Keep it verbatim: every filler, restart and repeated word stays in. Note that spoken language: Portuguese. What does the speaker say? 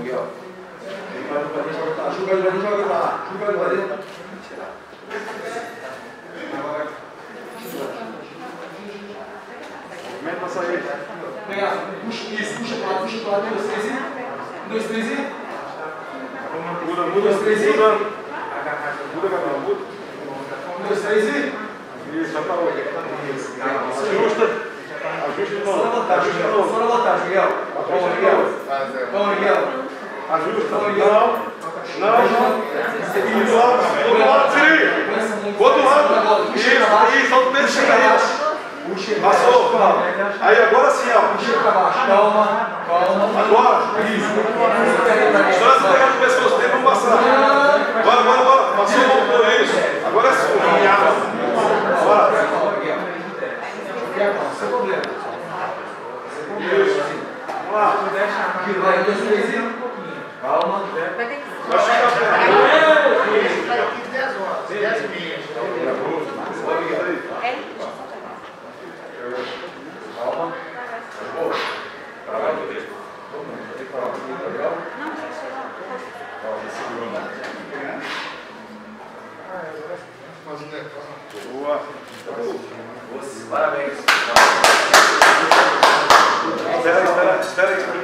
Miguel. Chupa ele pra dentro, joga pra lá. Chupa ele pra dentro. Movimento pra sair. Pega, puxa, isso, puxa pra lá, puxa pra lá. Um, dois, três e. Um, dois, três e. Muda, muda, Um, dois, três e. muda. Muda, Gabriel, muda. Um, dois, três e. Isso, já parou. Ajusta. Ajusta de Só na novo. vantagem, Ajusta de Miguel. novo. Só na vantagem, Miguel. Vamos, Miguel. Vamos, Miguel. Ajusta. Vamos, Não. Miguel. Não. Isso, lado. Outro lado, Siri. Outro lado. Isso, isso, solta o dedo, chega aí. Passou. Aí, agora sim, ó. Puxa pra baixo. Calma, calma. Agora. Isso. Só essa pegada no pescoço dele, vamos passar. Bora, bora, bora. Passou o ombro, isso. Agora é sua. Bora. Sem problema. Isso. Vamos lá. Vai, dois, três e. Calma. Vai ficar perto. dez meses. Calma. Boa. Parabéns. Espera aí, espera aí, espera aí.